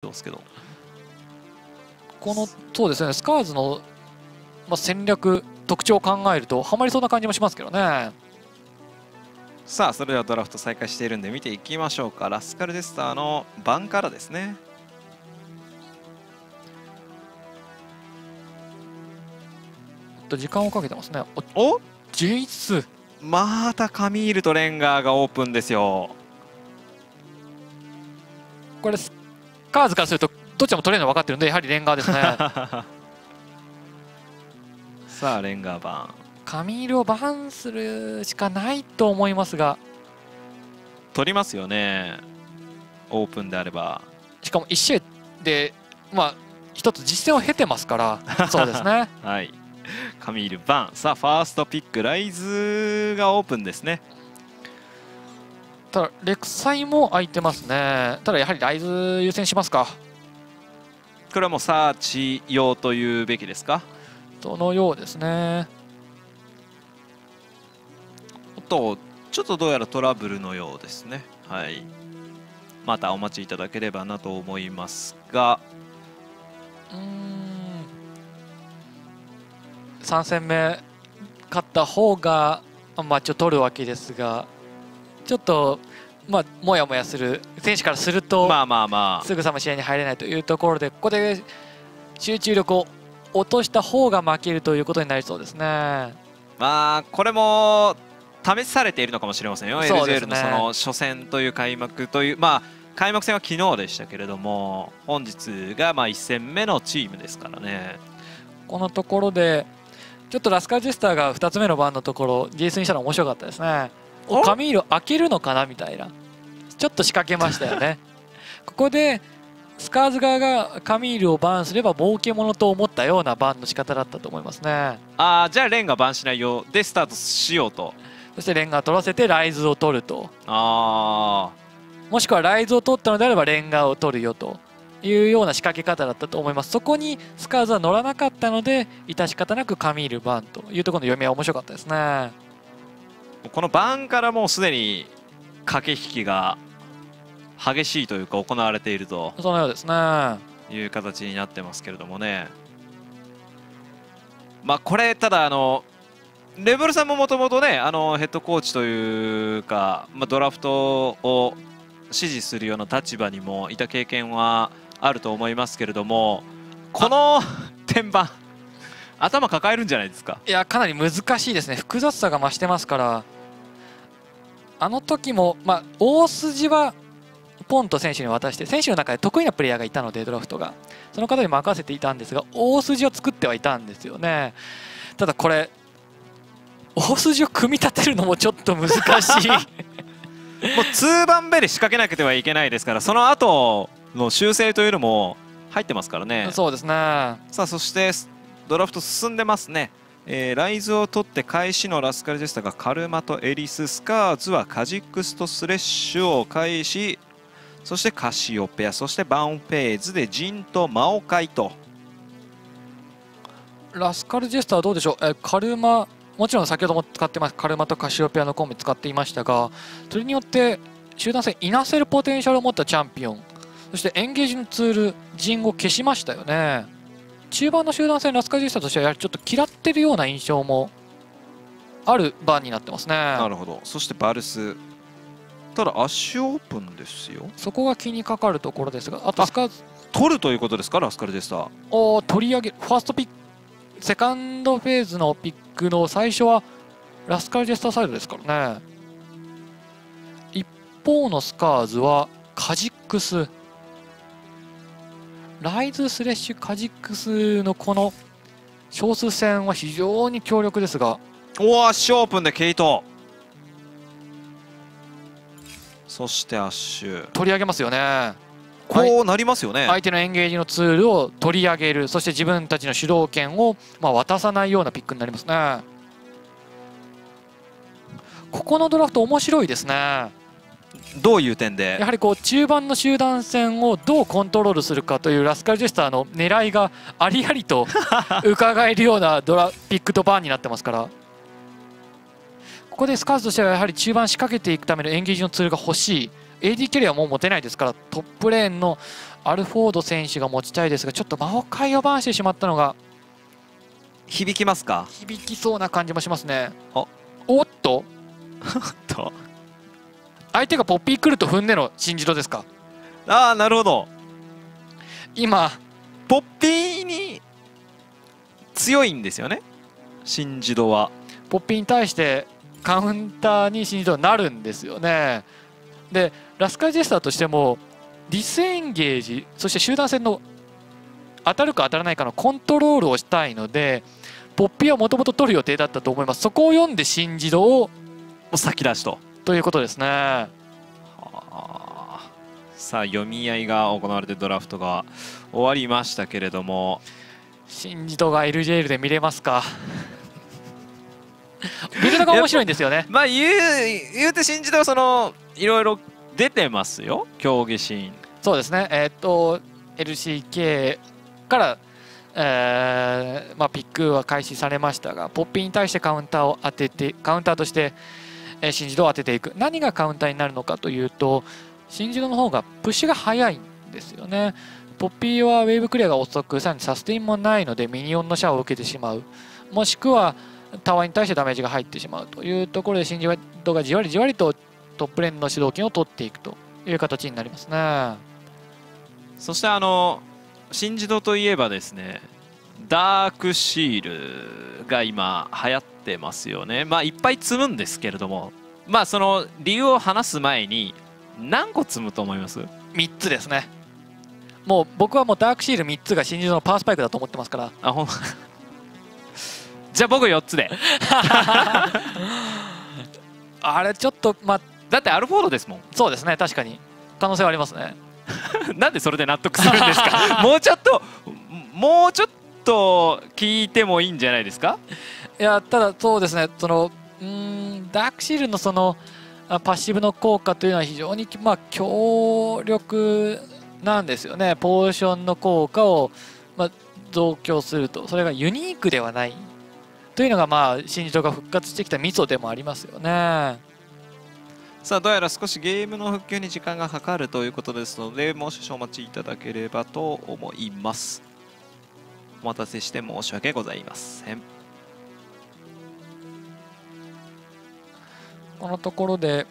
ですけど、 このそうですね、スカーズの、戦略特徴を考えるとハマりそうな感じもしますけどね。 さあそれではドラフト再開しているんで見ていきましょうか。ラスカルデスターの番からですね。 時間をかけてますね。 おジェイス、 またカミールとレンガーがオープンですよ。 これスカーズからするとどっちも取れるの分かってるんで、やはりレンガーですね。 さあレンガー版、 カミールをバンするしかないと思いますが、 取りますよね、オープンであれば。 しかも1試合で一つ実戦を経てますから。そうですね。 はい、カミールバン。さあファーストピックライズがオープンですね。 ただレクサイも空いてますね。ただやはりライズ優先しますか。 これはもうサーチ用というべきですか。 そのようですね。 ちょっとどうやらトラブルのようですね。はい、またお待ちいただければなと思いますが、 3戦目勝った方がマッチを取るわけですが、ちょっともやもやする選手からすると、すぐさま試合に入れないというところで、ここで集中力を落とした方が負けるということになりそうですね。 これも試されているのかもしれませんよ。 そうです LJL ね、 のその初戦という開幕という、開幕戦は昨日でしたけれども、本日が1戦目のチームですからね。 このところでちょっとラスカルジェスターが2つ目の番のところ GS にしたの面白かったですね。カミール開けるのかなみたいな、ちょっと仕掛けましたよね。ここでスカーズ側がカミールをバンすれば儲けものと思ったようなバンの仕方だったと思いますね。 じゃあレンがバンしないようでスタートしようと。 そしてレンガを取らせてライズを取ると、 もしくはライズを取ったのであればレンガを取るよというような仕掛け方だったと思います。そこにスカーズは乗らなかったので致し方なくカミールバンというところの読みは面白かったですね。 このバンからもうすでに駆け引きが激しいというか行われていると、 そのようですね、 いう形になってますけれどもね。これただレブルさんももともとねヘッドコーチというか、ドラフトを指示するような立場にもいた経験はあると思いますけれども、この天板頭抱えるんじゃないですか。 いやかなり難しいですね。複雑さが増してますから。あの時も大筋はポンと選手に渡して、選手の中で得意なプレイヤーがいたのでドラフトがその方に任せていたんですが、大筋を作ってはいたんですよね。ただこれ大筋を組み立てるのもちょっと難しい。 もう2番目で仕掛けなければいけないですから、その後の修正というのも入ってますからね。 そうですね。 さあそしてドラフト進んでますね。ライズを取って開始のラスカルジェスタがカルマとエリス、スカーズはカジックスとスレッシュを開始、そしてカシオペア、そしてバンフェーズでジンとマオカイと。 ラスカルジェスターはどうでしょう。カルマもちろん先ほども使ってますカルマとカシオペアのコンビ使っていましたが、それによって集団戦いなせるポテンシャルを持ったチャンピオン、そしてエンゲージのツール陣を消しましたよね。中盤の集団戦ラスカルジェスターとしてはやはりちょっと嫌ってるような印象もある番になってますね。 なるほど。そしてバルス、ただ足オープンですよ。 そこが気にかかるところですが、あとスカーズ取るということですか、ラスカルジェスターを取り上げる。ファーストピック、セカンドフェーズのピックの最初はラスカルジェスターサイドですからね。一方のスカーズはカジックス、ライズスレッシュカジックスのこの少数戦は非常に強力ですが、 足オープンでケイト、そしてアッシュ取り上げますよね。 こうなりますよね。 相手のエンゲージのツールを取り上げる、そして自分たちの主導権を渡さないようなピックになりますね。ここのドラフト面白いですね。 どういう点で？ やはりこう中盤の集団戦をどうコントロールするかというラスカルジェスターの狙いがありありと伺えるようなピックとバーンになってますから、ここでスカーズとしてはやはり中盤仕掛けていくためのエンゲージのツールが欲しい。 AD キャリアはもう持てないですから、トップレーンのアルフォード選手が持ちたいですが、ちょっと魔王界をバーンしてしまったのが響きますか？ 響きそうな感じもしますね。 おっとと相手がポッピー来ると踏んでの新次郎ですか？ ああ、なるほど。 今ポッピーに強いんですよね、新次郎は。 ポッピーに対してカウンターに新次郎になるんですよね。でラスカイジェスターとしてもディスエンゲージ、そして集団戦の当たるか当たらないかのコントロールをしたいので、ポッピーはもともと取る予定だったと思います。そこを読んで新次郎を先出しということですね。 はあ、さあ読み合いが行われてドラフトが終わりましたけれども、 新次郎が LJL で見れますか？見るのが面白いんですよね。 まあ言うて新次郎いろいろ出てますよ、競技シーン。 そうですね。LCK から、ピックは開始されましたが、ポッピーに対してカウンターを当てて、カウンターとして、新次郎を当てていく。何がカウンターになるのかというと、新次郎の方がプッシュが速いんですよね。ポッピーはウェーブクリアが遅く、さらにサステインもないのでミニオンのシャワーを受けてしまう、もしくはタワーに対してダメージが入ってしまうというところで、新次郎がじわりじわりとトップレーンの主導権を取っていくという形になりますね。 そして新次郎といえばですね、ダークシールが今流行ってますよね。まあいっぱい積むんですけれども、まあその理由を話す前に何個積むと思います？ 3 つですね。もう僕はもうダークシール3つが新次郎のパワースパイクだと思ってますから。 あ、じゃあ僕4つであれちょっとだってアルフォードですもん。 そうですね、確かに可能性はありますね。 なんでそれで納得するんですか？もうちょっと聞いてもいいんじゃないですか？ いや、ただそうですね、ダークシールのパッシブの効果というのは非常に強力なんですよね。ポーションの効果を増強すると、それがユニークではないというのが新次郎が復活してきたミソでもありますよね。 さあどうやら少しゲームの復旧に時間がかかるということですので、もう少々お待ちいただければと思います。お待たせして申し訳ございません。 このところで、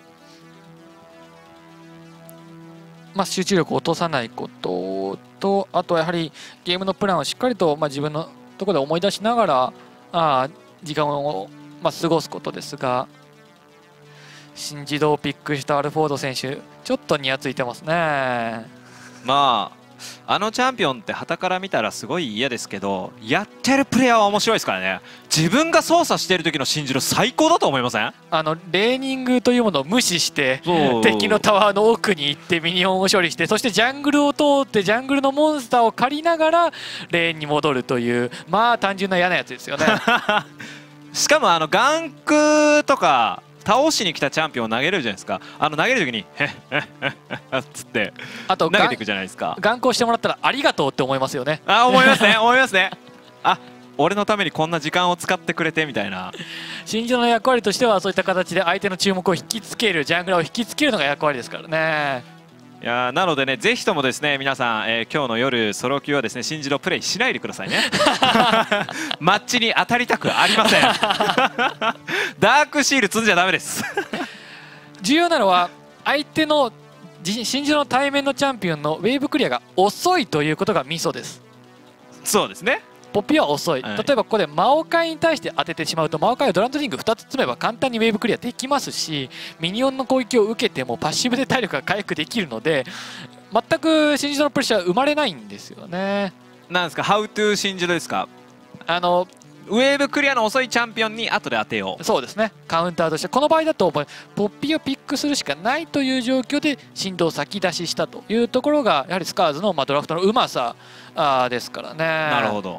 集中力を落とさないことと、あとはやはりゲームのプランをしっかりと自分のところで思い出しながら時間を過ごすことですが、新次郎をピックしたアルフォード選手、ちょっとニヤついてますね。 チャンピオンって傍から見たらすごい嫌ですけど、やってるプレイヤーは面白いですからね。自分が操作している時の新次郎最高だと思いません？ レーニングというものを無視して敵のタワーの奥に行ってミニオンを処理して、そしてジャングルを通ってジャングルのモンスターを借りながらレーンに戻るという、単純な嫌なやつですよね。 しかもガンクとか倒しに来たチャンピオンを投げれるじゃないですか。投げる時に「へっへっへっへっ」っつって投げていくじゃないですか。 眼光してもらったらありがとうって思いますよね。 思いますね、思いますね。俺のためにこんな時間を使ってくれてみたいな。 新次郎の役割としてはそういった形で相手の注目を引きつける、ジャングラーを引きつけるのが役割ですからね。 いやなのでね、ぜひともですね皆さん、今日の夜ソロ級はですね新次郎プレイしないでくださいね。マッチに当たりたくありません。ダークシール積んじゃダメです。 重要なのは相手の新次郎の対面のチャンピオンのウェーブクリアが遅いということがミソです。 そうですね、 ポッピーは遅い、例えばここで魔王界に対して当ててしまうと、魔王界はドランドリング2つ積めば簡単にウェーブクリアできますし、ミニオンの攻撃を受けてもパッシブで体力が回復できるので、全く新次郎のプレッシャーは生まれないんですよね。 なんですか、ハウトゥー新次郎ですか。ウェーブクリアの遅いチャンピオンに後で当てよう。 そうですね、カウンターとしてこの場合だとポッピーをピックするしかないという状況で振動を先出ししたというところがやはりスカーズのドラフトのうまさですからね。 なるほど。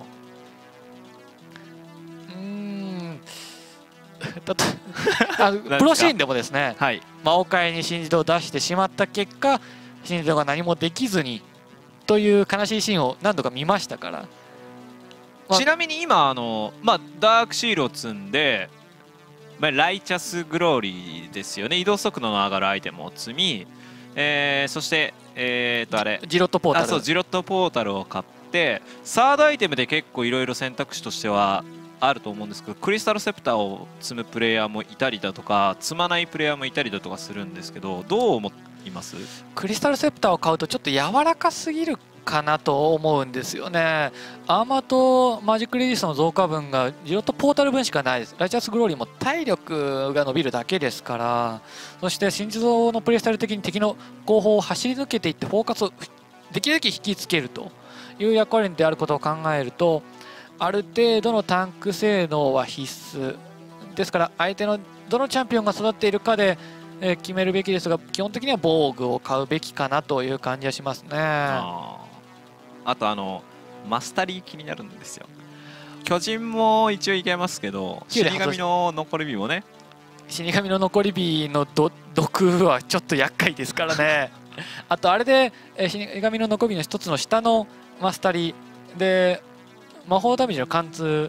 プロシーンでもですね、 はい、 魔王界に新次郎を出してしまった結果、新次郎が何もできずにという悲しいシーンを何度か見ましたから。 ちなみに今ダークシールを積んで、ライチャスグローリーですよね、移動速度の上がるアイテムを積み、そしてあれジロットポータル、 そう、ジロットポータルを買って、サードアイテムで結構いろいろ選択肢としてはあると思うんですけど、クリスタルセプターを積むプレイヤーもいたりだとか、積まないプレイヤーもいたりだとかするんですけど、どう思います？ クリスタルセプターを買うとちょっと柔らかすぎるかなと思うんですよね。アーマーとマジックレディスの増加分がジロットポータル分しかないです。ライチャスグローリーも体力が伸びるだけですから、そして新地蔵のプレイスタイル的に敵の後方を走り抜けていってフォーカスをできるだけ引きつけるという役割であることを考えると、ある程度のタンク性能は必須ですから、相手のどのチャンピオンが育っているかで決めるべきですが、基本的には防具を買うべきかなという感じはしますね。 あとマスタリー気になるんですよ。巨人も一応いけますけど、死神の残り火もね、 死神の残り火の毒はちょっと厄介ですからね。あとあれで死神の残り火の一つの下のマスタリーで魔法ダメージの貫通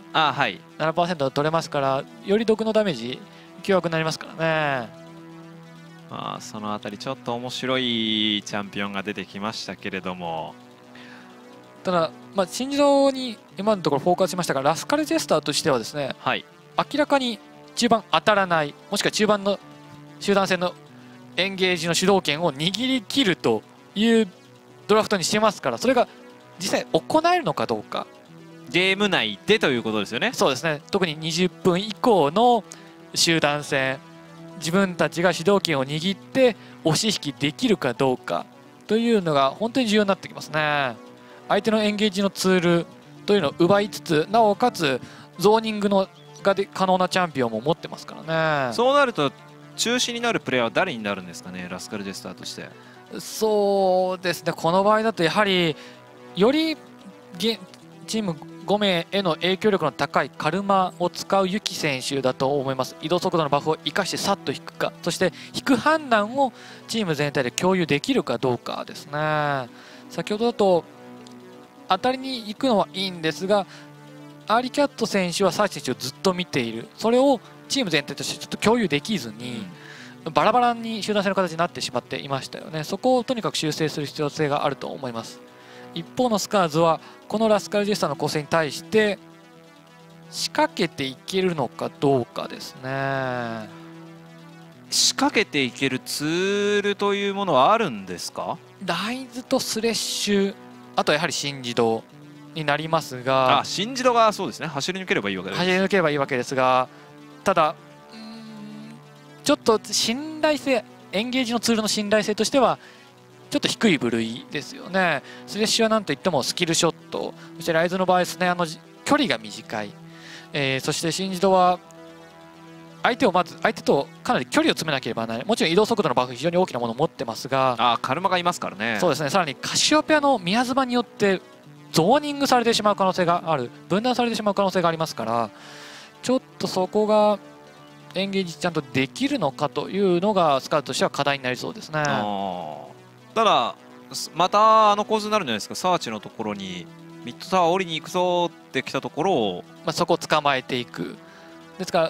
7% 取れますから、より毒のダメージ強くなりますからね。 そのあたりちょっと面白いチャンピオンが出てきましたけれども、 ただ、新自動に今のところフォーカスしましたが、ラスカルジェスターとしてはですね、明らかに中盤当たらない、もしくは中盤の集団戦のエンゲージの主導権を握り切るというドラフトにしてますから、それが実際行えるのかどうか、 ゲーム内でということですよね。 そうですね、特に20分以降の集団戦、自分たちが主導権を握って押し引きできるかどうかというのが本当に重要になってきますね。相手のエンゲージのツールというのを奪いつつ、なおかつゾーニングが可能なチャンピオンも持ってますからね。そうなると中心になるプレーヤーは誰になるんですかね、ラスカルジェスターとして。 そうですね、この場合だとやはりよりチーム5名への影響力の高いカルマを使うユキ選手だと思います。移動速度のバフを生かしてさっと引くか、そして引く判断をチーム全体で共有できるかどうかですね。先ほどだと当たりに行くのはいいんですが、アーリーキャット選手はサーチ選手をずっと見ている、それをチーム全体としてちょっと共有できずに、バラバラに集団戦の形になってしまっていましたよね。そこをとにかく修正する必要性があると思います。一方のスカーズはこのラスカルジェスターの構成に対して仕掛けていけるのかどうかですね。 仕掛けていけるツールというものはあるんですか？ ライズとスレッシュ、あとはやはり新自動になりますが、 新自動がそうですね、走り抜ければいいわけです。 走り抜ければいいわけですが、ただちょっと信頼性、エンゲージのツールの信頼性としてはちょっと低い部類ですよね。スレッシュはなんといってもスキルショット、そしてライズの場合ですね、距離が短い、そして新自動は相手とかなり距離を詰めなければならない。もちろん移動速度のバフ非常に大きなものを持ってますが、 カルマがいますからね。 そうですね、さらにカシオペアの宮妻によってゾーニングされてしまう可能性がある、分断されてしまう可能性がありますから、ちょっとそこがエンゲージちゃんとできるのかというのがスカウトとしては課題になりそうですね。 ただまた構図になるんじゃないですか。サーチのところにミッドタワー降りに行くぞってきたところを、 そこを捕まえていく。ですから、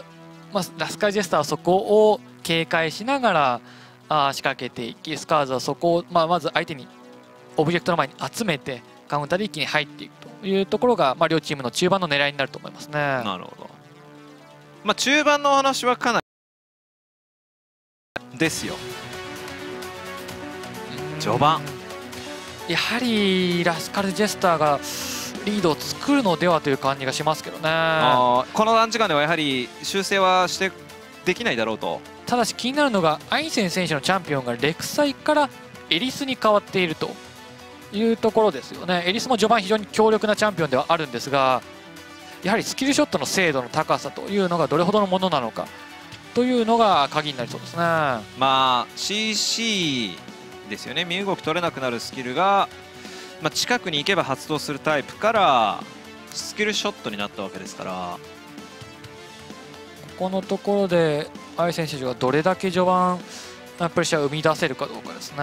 ラスカルジェスターはそこを警戒しながら仕掛けていき、スカーズはそこを、まず相手にオブジェクトの前に集めてカウンターで一気に入っていくというところが、両チームの中盤の狙いになると思いますね。 なるほど。中盤の話はかなりですよ。序盤やはりラスカルジェスターがリードを作るのではという感じがしますけどね。 この短時間ではやはり修正はできないだろうと。 ただし気になるのがアインセン選手のチャンピオンがレクサイからエリスに変わっているというところですよね。エリスも序盤非常に強力なチャンピオンではあるんですが、やはりスキルショットの精度の高さというのがどれほどのものなのかというのが鍵になりそうですね。 CC ですよね。身動き取れなくなるスキルが、近くに行けば発動するタイプからスキルショットになったわけですから、 ここのところでアイ選手がどれだけ序盤プレッシャーを生み出せるかどうかですね。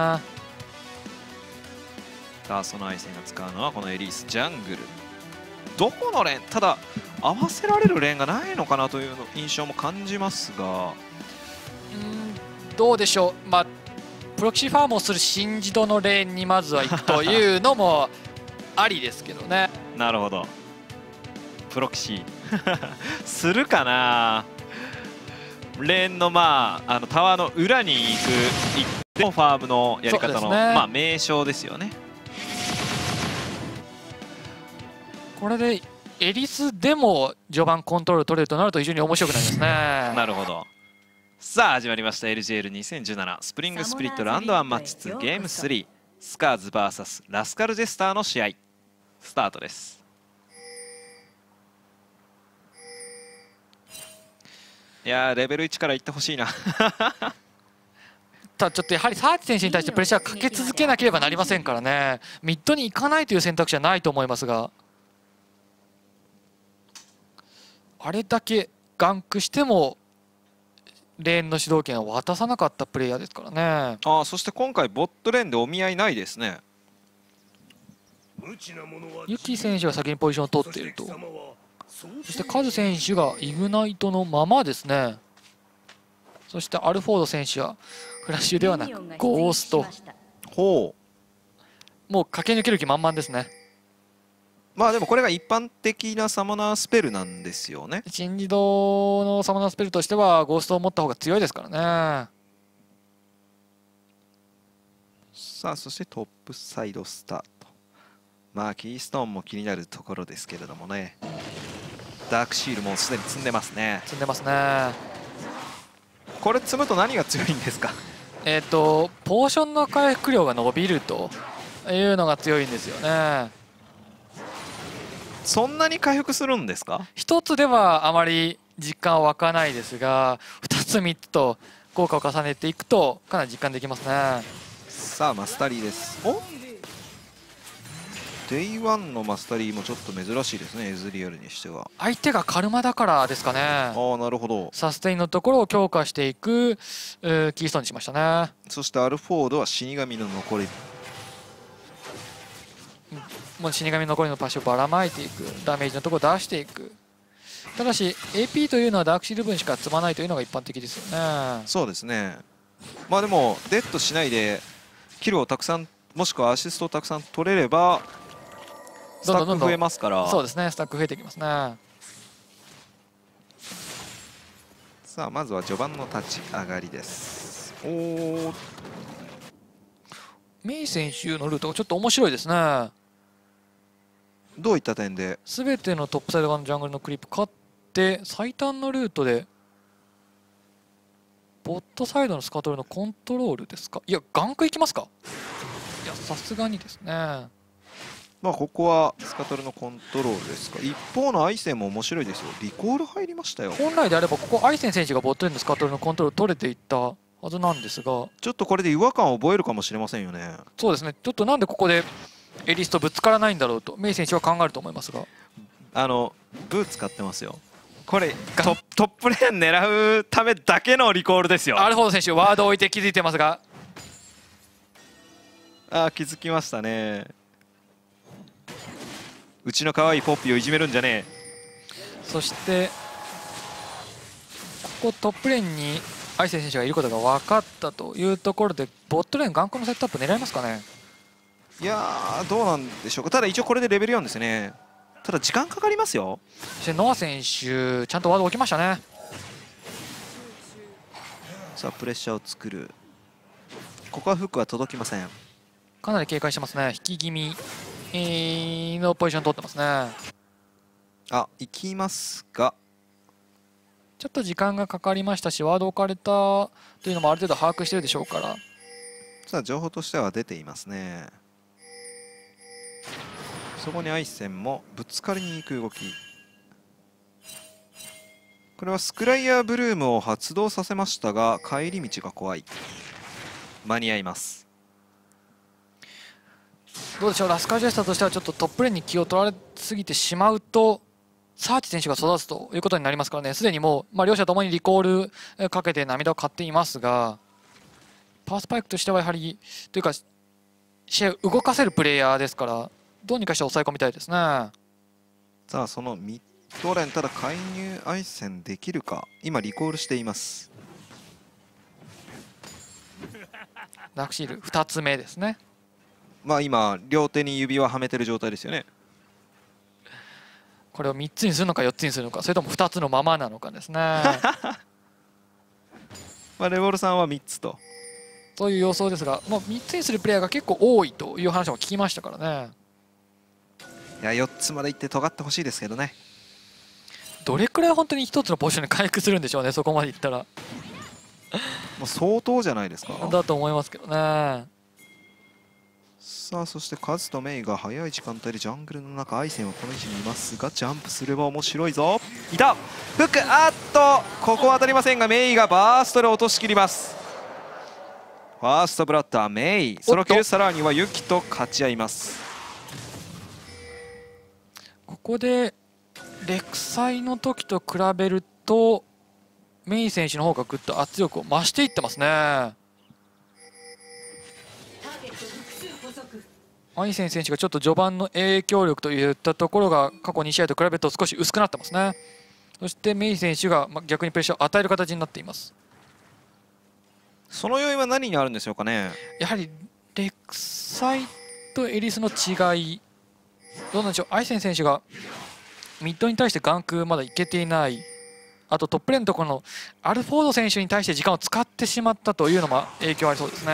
そのアイセンが使うのはこのエリースジャングル。どこのレーン、ただ合わせられるレーンがないのかなという印象も感じますが、 どうでしょう。 プロキシファームをする新ジドのレーンにまずは行くというのもありですけどね。 なるほど。プロキシするかな。レーンのタワーの裏に行ってファームのやり方の、ね、名称ですよね。これでエリスでも序盤コントロール取れるとなると非常に面白くなりますね。 なるほど。さあ始まりました LGL2017 スプリングスプリットラウンド1マッチ2ゲーム3スカーズ VS ラスカルジェスターの試合スタートです。いやーレベル1からいってほしいなただちょっとやはりサーチ選手に対してプレッシャーかけ続けなければなりませんからね。ミッドに行かないという選択肢はないと思いますが、あれだけガンクしてもレーンの主導権を渡さなかったプレイヤーですからね。 そして今回ボットレーンでお見合いないですね。 ユキ選手が先にポジションを取っていると。そしてカズ選手がイグナイトのままですね。そしてアルフォード選手はフラッシュではなくゴースト。 ほう、もう駆け抜ける気満々ですね。 でもこれが一般的なサモナースペルなんですよね。 新自動のサモナースペルとしてはゴーストを持った方が強いですからね。 さあそしてトップサイドスタート。キーストーンも気になるところですけれどもね。ダークシールもすでに積んでますね。 積んでますね。 これ積むと何が強いんですか。 ポーションの回復量が伸びるというのが強いんですよね。 そんなに回復するんですか。 1つではあまり実感は湧かないですが、2つ3つと効果を重ねていくとかなり実感できますね。 さあマスタリーです。デイ1のマスタリーもちょっと珍しいですね。エズリアルにしては相手がカルマだからですかね。 なるほど。 サステインのところを強化していくキーストーンにしましたね。 そしてアルフォードは死神の残り、 もう死神の残りのパッシュをばらまいていく、ダメージのところを出していく。ただし AP というのはダークシール分しか積まないというのが一般的ですよね。 そうですね。でもデッドしないでキルをたくさんもしくはアシストをたくさん取れればスタック増えますから。 そうですね、スタック増えてきますね。 さあまずは序盤の立ち上がりです。 メイ選手のルートがちょっと面白いですね。 どういった点で。 全てのトップサイド側のジャングルのクリップ勝って最短のルートでボットサイドのスカトルのコントロールですか。いやガンクいきますか。いやさすがにですね。 ここはスカトルのコントロールですか。一方のアイセンも面白いですよ。リコール入りましたよ。 本来であればここアイセン選手がボットレーンのスカトルのコントロール取れていったはずなんですが、 ちょっとこれで違和感を覚えるかもしれませんよね。 そうですね。ちょっとなんでここでエリスとぶつからないんだろうとメイ選手は考えると思いますが、 ブー使ってますよ。これトップレーン狙うためだけのリコールですよ。 アルフォード選手ワードを置いて気づいてますが、 気づきましたね。うちの可愛いポッピーをいじめるんじゃねえ。 そしてここトップレーンにアイセン選手がいることが分かったというところでボットレーンガンクのセットアップ狙いますかね。 いやーどうなんでしょうか。ただ一応これでレベル4ですね。ただ時間かかりますよ。 そしてノア選手ちゃんとワード置きましたね。 さあプレッシャーを作る。ここはフックは届きません。 かなり警戒してますね。引き気味のポジション取ってますね。 行きますがちょっと時間がかかりましたしワード置かれたというのもある程度把握してるでしょうから。 さあ情報としては出ていますね。そこにアイセンもぶつかりに行く動き。これはスクライヤーブルームを発動させましたが帰り道が怖い。間に合います。 どうでしょう。ラスカルジェスターとしてはちょっとトップレーンに気を取られすぎてしまうとサーチ選手が育つということになりますからね。すでにもう、両者ともにリコールかけて涙を買っていますが、パワースパイクとしてはやはりというか試合を動かせるプレイヤーですからどうにかして抑え込みたいですね。 さあそのミッドレーン、ただ介入アイセンできるか。今リコールしています。 ダークシール2つ目ですね。 まあ今両手に指輪はめてる状態ですよね。 これを3つにするのか4つにするのか、それとも2つのままなのかですね。 まあレボルさんは3つと。 という予想ですが、まあ、3つにするプレイヤーが結構多いという話も聞きましたからね。 いや4つまでいって尖ってほしいですけどね。 どれくらい本当に1つのポジションに回復するんでしょうね、そこまでいったら。 もう相当じゃないですか。 だと思いますけどね。 さあそしてカズとメイが早い時間帯でジャングルの中、アイセンはこの位置にいますが、ジャンプすれば面白いぞ。いたフック、あっとここは当たりませんが、メイがバーストで落としきります。ファーストブラッダーメイ、ソロキル、さらにはユキと勝ち合います。 ここでレクサイの時と比べるとメイ選手の方がぐっと圧力を増していってますね。アイセン選手がちょっと序盤の影響力といったところが過去2試合と比べると少し薄くなってますね。そしてメイ選手が逆にプレッシャーを与える形になっています。 その要因は何にあるんでしょうかね。 やはりレクサイとエリスの違い、どうなんでしょう。アイセン選手がミッドに対してガンクまだいけていない、あとトップレーンのところのアルフォード選手に対して時間を使ってしまったというのも影響ありそうですね。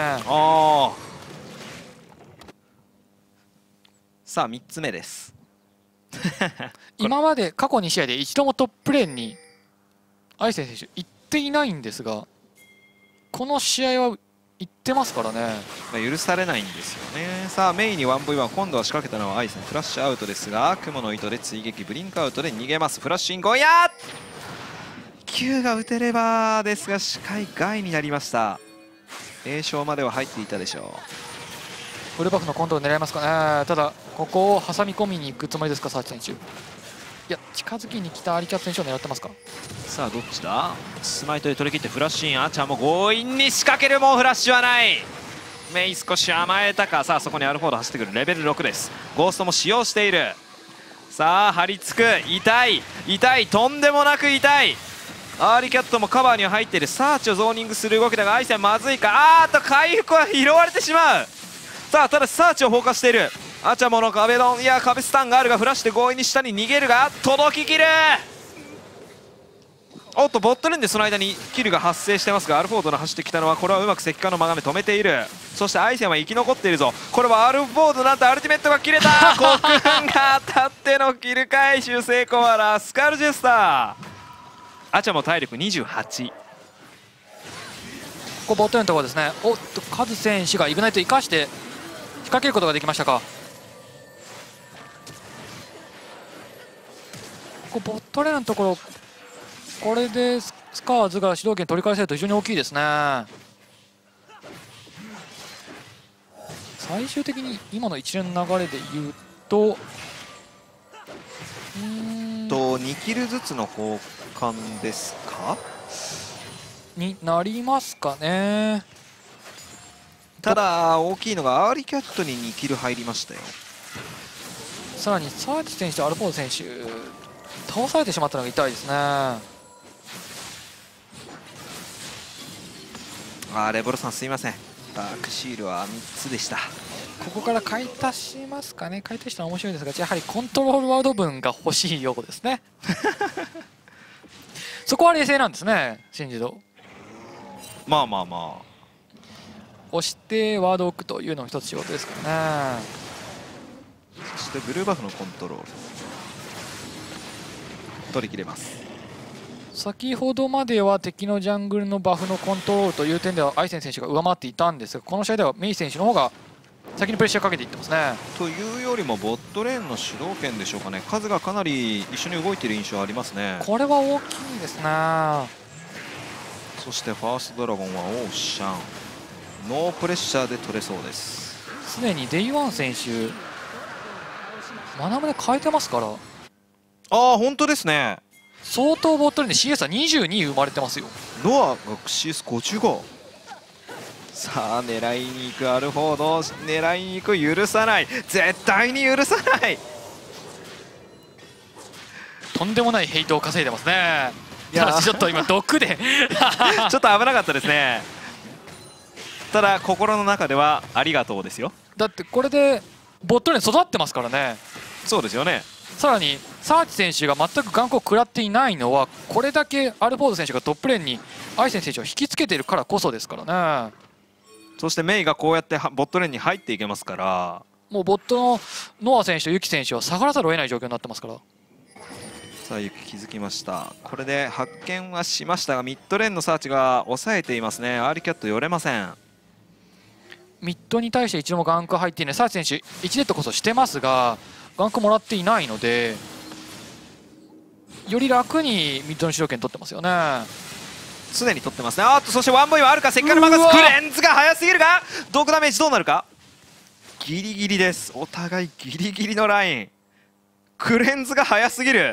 さあ3つ目です。 今まで過去2試合で一度もトップレーンにアイセン選手行っていないんですが、この試合は行ってますからね。 許されないんですよね。さあメインに 1V1、 今度は仕掛けたのはアイセン、フラッシュアウトですが、雲の糸で追撃、ブリンクアウトで逃げます。フラッシュインゴーヤー9が打てればですが、視界外になりました。栄翔までは入っていたでしょフルバフのコントロール狙いますかね。ただここを挟み込みに行くつもりですか、サーチ選手。いや、近づきに来たアリキャット選手を狙ってますか。 さあどっちだ。スマイトで取り切ってフラッシュイン、アーチャーも強引に仕掛ける、もうフラッシュはない。メイ少し甘えたか。さあそこにアルフォード走ってくる、レベル6です。ゴーストも使用している。さあ張り付く、痛い痛い、とんでもなく痛い。アーリキャットもカバーには入っている。サーチをゾーニングする動きだが、アイセンまずいか。回復は拾われてしまう。さあただサーチを放火している。アチャモの壁ドン、いや壁スタンがあるが、フラッシュで強引に下に逃げるが届ききる。おっとボットレーンでその間にキルが発生してますが、アルフォードの走ってきたのは、これはうまく石棺の曲がめ止めている。そしてアイセンは生き残っているぞ。これはアルフォード、なんとアルティメットが切れた。コクーンが当たってのキル回収成功はラスカルジェスター。アチャも体力28。 ここボットレーンのところですね。おっとカズ選手がイグナイト生かして仕掛けることができましたか。ここボットレーンのところ、これでスカーズが主導権取り返せると非常に大きいですね。最終的に今の一連の流れで言うと 2キルずつの交換ですかになりますかね。 ただ大きいのがアーリーキャットに2キル入りましたよ。 さらにサーチ選手とアルフォード選手倒されてしまったのが痛いですね。 レボルさんすいません、ダークシールは3つでした。 ここから買い足しますかね。買い足したら面白いですが、やはりコントロールワード分が欲しいようですね。そこは冷静なんですね、新次郎。 まあまあまあ、 押してワードを置くというのも一つ仕事ですからね。 そしてブルーバフのコントロール取り切れます。 先ほどまでは敵のジャングルのバフのコントロールという点ではアイセン選手が上回っていたんですが、この試合ではメイ選手の方が先にプレッシャーかけていってますね。 というよりもボットレーンの主導権でしょうかね。数がかなり一緒に動いている印象ありますね。 これは大きいですね。 そしてファーストドラゴンはオーシャン、ノープレッシャーで取れそうです。 すでにデイワン選手マナムで変えてますから。 本当ですね。 相当ボットレーンで CS は22生まれてますよ。 ノアが CS55。さあ狙いに行くアルフォード、狙いに行く、許さない、絶対に許さない。 とんでもないヘイトを稼いでますね。いやちょっと今毒でちょっと危なかったですね。 ただ心の中ではありがとうですよ。 だってこれでボットレーン育ってますからね。 そうですよね。 さらにサーチ選手が全く眼光を食らっていないのは、これだけアルフォード選手がトップレーンにアイセン選手を引きつけているからこそですからね。 そしてメイがこうやってボットレーンに入っていけますから、 もうボットのノア選手とユキ選手は下がらざるを得ない状況になってますから。 さあユキ気づきました。これで発見はしましたが、ミッドレーンのサーチが抑えていますね。アーリーキャット寄れません。 ミッドに対して一度もガンク入っていない。サーチ選手1ネットこそしてますがガンクもらっていないので、より楽にミッドの主導権取ってますよね。 常に取ってますね。あっと、そしてワンボイはあるか。セッカルマガスクレンズが速すぎるが、ドークダメージどうなるか。ギリギリです。お互いギリギリのライン。クレンズが速すぎる。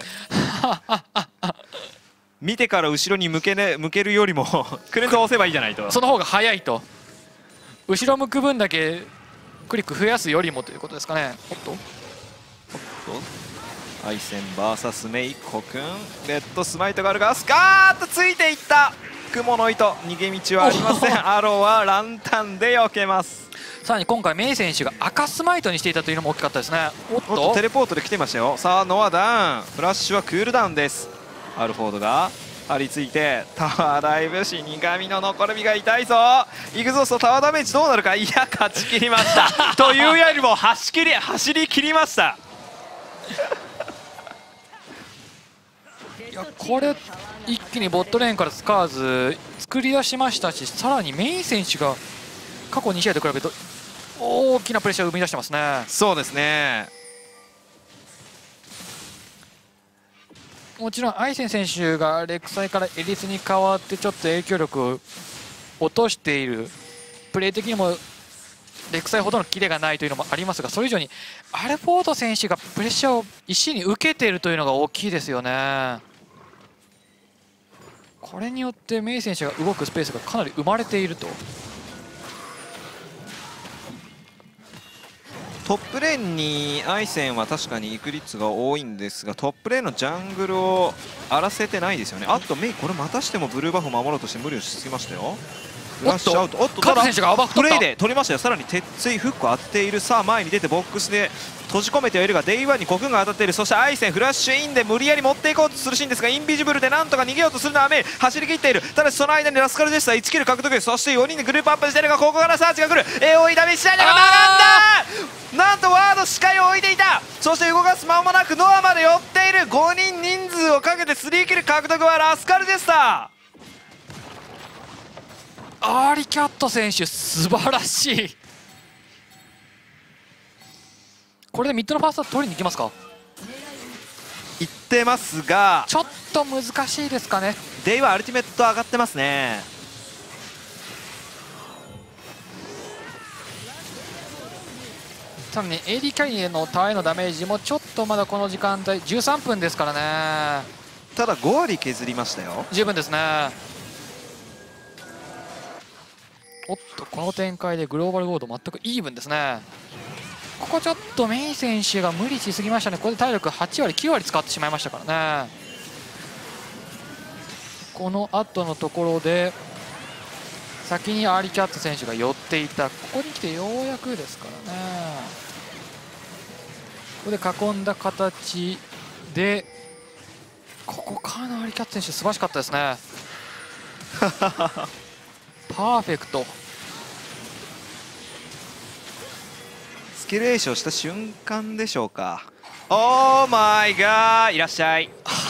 見てから後ろに向けるよりもクレンズを押せばいいじゃないと。 その方が速いと。後ろ向く分だけクリック増やすよりもということですかね。おっとアイセン VS メイコくん、レッドスマイトがあるが、スカーッとついていった。雲の糸、逃げ道はありません。アローはランタンで避けます。 さらに今回メイ選手が赤スマイトにしていたというのも大きかったですね。おっとテレポートで来てましたよ。さあノアダウン、フラッシュはクールダウンです。アルフォードが張り付いてタワーダイブ、死神の残る身が痛いぞ。イグゾーストタワーダメージどうなるか。いや勝ち切りましたというよりも走り切りました。 いやこれ一気にボットレーンからスカーズ作り出しましたし、さらにメイン選手が過去2試合と比べると大きなプレッシャーを生み出してますね。 そうですね。 もちろんアイセン選手がレクサイからエリスに変わってちょっと影響力を落としている、プレー的にもレクサイほどのキレがないというのもありますが、それ以上にアルフォード選手がプレッシャーを一身に受けているというのが大きいですよね。これによってメイ選手が動くスペースがかなり生まれていると。 トップレーンにアイセンは確かに行く率が多いんですが、トップレーンのジャングルを荒らせてないですよね。あとメイこれまたしてもブルーバフを守ろうとして無理をしすぎましたよ。フラッシュアウト。おっとカズ選手がアバフプレイで取りましたよ。さらに鉄槌フック当ている。さあ前に出てボックスで閉じ込めてはいるが、デイワンにコクンが当たっている。そしてアイセンフラッシュインで無理やり持っていこうとするシーンですが、インビジブルでなんとか逃げようとするのはメイ、走り切っている。ただしその間にラスカルジェスター1キル獲得。そして4人でグループアップしているが、ここからサーチが来る。AOE ダメージ試合が並んだ。なんとワード視界を置いていた。そして動かす間もなくノアまで寄っている。5人人数をかけて3キル獲得はラスカルジェスター。 アーリキャット選手素晴らしい。これでミッドのファースト取りに行きますか。 いってますがちょっと難しいですかね。 デイはアルティメット上がってますね。 さらに AD キャリーへのタワーへのダメージもちょっとまだこの時間帯13分ですからね。 ただ5割削りましたよ。 十分ですね。おっとこの展開でグローバルゴード全くイーブンですね。ここちょっとメイ選手が無理しすぎましたね。これで体力8割9割使ってしまいましたからね。この後のところで先にアーリーキャット選手が寄っていた。ここに来てようやくですからね。ここで囲んだ形で、ここからのアーリーキャット選手素晴らしかったですね。パーフェクト。 スキルエーションした瞬間でしょうか。オーマイガー、いらっしゃい。 い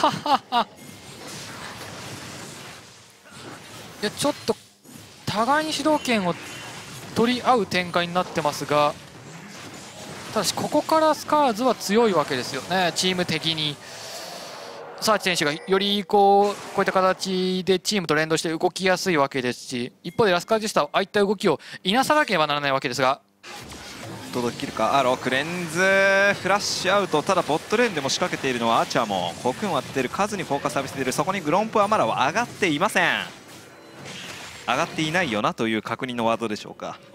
やちょっと互いに主導権を取り合う展開になってますが、ただしここからスカーズは強いわけですよね。チーム的にサーチ選手がよりこういった形でチームと連動して動きやすいわけですし、一方でラスカルジェスターはああいった動きをいなさなければならないわけですが、 届きるか。アロークレンズフラッシュアウト。ただボットレーンでも仕掛けているのはアーチャーもコクンを当てている。数にフォーカス浴びせている。そこにグロンプはまだ上がっていません。上がっていないよなという確認のワードでしょうか。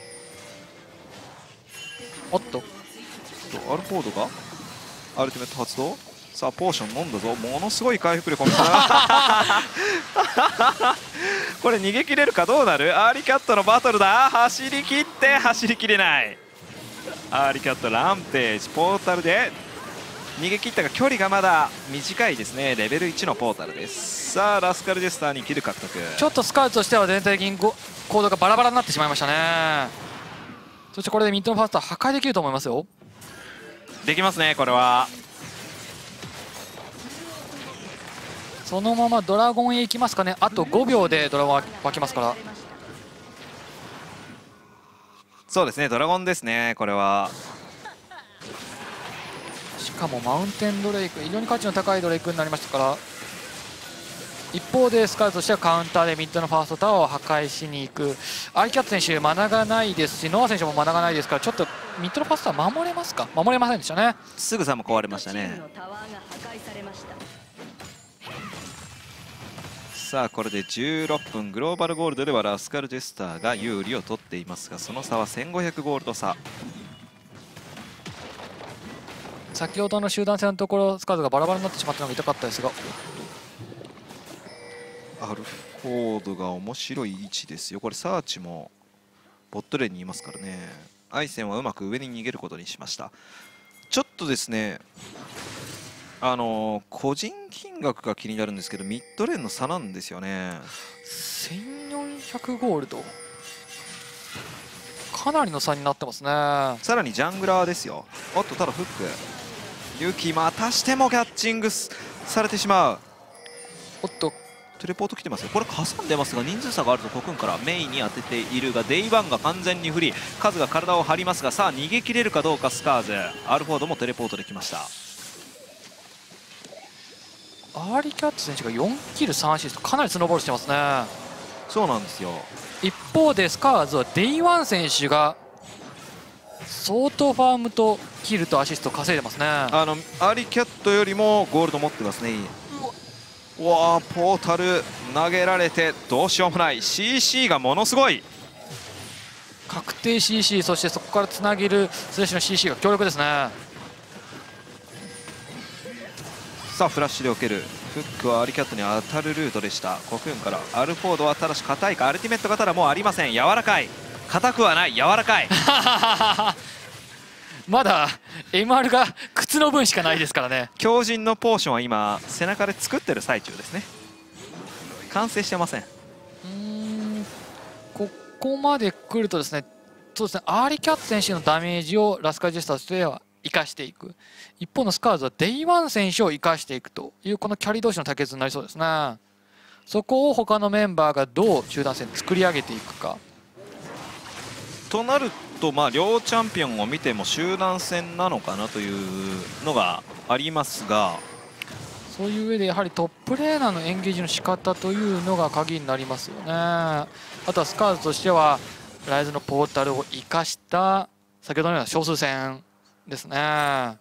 おっとアルフォードがアルティメット発動。さあポーション飲んだぞ。ものすごい回復力を見せた。 これ逃げ切れるかどうなる。アーリーキャットのバトルだ。走り切って走りきれない。アーリーキャットランページポータルで逃げ切ったが距離がまだ短いですね。レベル1のポータルです。さあラスカルジェスターにキル獲得。 ちょっとスカウトとしては全体的に行動がバラバラになってしまいましたね。そしてこれでミッドのファーストは破壊できると思いますよ。 できますねこれは。 そのままドラゴンへ行きますかね。あと5秒でドラゴンは湧きますから。 そうですねドラゴンですねこれは。 しかもマウンテンドレイク非常に価値の高いドレイクになりましたから。一方でスカウトとしてはカウンターでミッドのファーストタワーを破壊しに行く。アイキャット選手マナがないですしノア選手もマナがないですからちょっとミッドのファーストタワー守れますか。守れませんでしたね。 すぐさま壊れましたね。さあこれで16分グローバルゴールドではラスカルジェスターが有利を取っていますがその差は1500ゴールド差。 先ほどの集団戦のところスカウトがバラバラになってしまったのが痛かったですが。 アルフォードが面白い位置ですよ。これサーチもボットレーンにいますからね。アイセンはうまく上に逃げることにしました。ちょっとですね個人金額が気になるんですけどミッドレーンの差なんですよね。 1400ゴールドかなりの差になってますね。 さらにジャングラーですよ。おっとただフックユキまたしてもキャッチングされてしまう。 おっとテレポート来てますよ。これかさんでますが人数差があるとコクンからメインに当てているがデイワンが完全に不利。カズが体を張りますがさあ逃げ切れるかどうかスカーズ。アルフォードもテレポートできました。 アーリーキャット選手が4キル3アシストかなりスノーボールしてますね。 そうなんですよ。 一方でスカーズはデイワン選手が相当ファームとキルとアシスト稼いでますね。 アーリーキャットよりもゴールド持ってますね。うわーポータル投げられてどうしようもない。 CC がものすごい。 確定 CC そしてそこからつなげるスレッシュの CC が強力ですね。 さあフラッシュで受ける。フックはアーリーキャットに当たるルートでした。コクンからアルフォードはただし硬いか。アルティメットがただもうありません。柔らかい。硬くはない柔らかいまだ MR が靴の分しかないですからね。 強靭のポーションは今背中で作ってる最中ですね。完成してません。 ここまで来るとですねそうですねアーリーキャット選手のダメージをラスカルジェスターとしては生かしていく。一方のスカーズはデイワン選手を生かしていくというこのキャリー同士の対決になりそうですね。そこを他のメンバーがどう集団戦作り上げていくかとなると両チャンピオンを見ても集団戦なのかなというのがありますがそういう上でやはりトップレーナーのエンゲージの仕方というのが鍵になりますよね。あとはスカーズとしてはライズのポータルを生かした先ほどのような少数戦ですね。